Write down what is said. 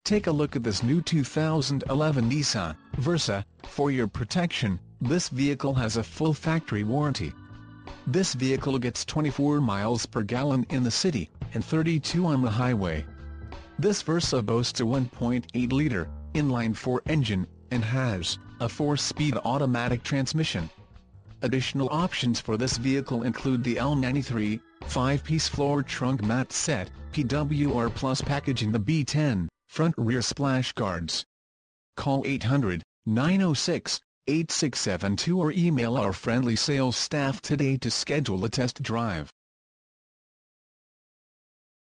Take a look at this new 2011 Nissan Versa. For your protection, this vehicle has a full factory warranty. This vehicle gets 24 miles per gallon in the city, and 32 on the highway. This Versa boasts a 1.8-liter inline-4 engine, and has a 4-speed automatic transmission. Additional options for this vehicle include the L93 5-piece floor trunk mat set, PWR Plus packaging, the B10 front-rear splash guards. Call 800-906-8672 or email our friendly sales staff today to schedule a test drive.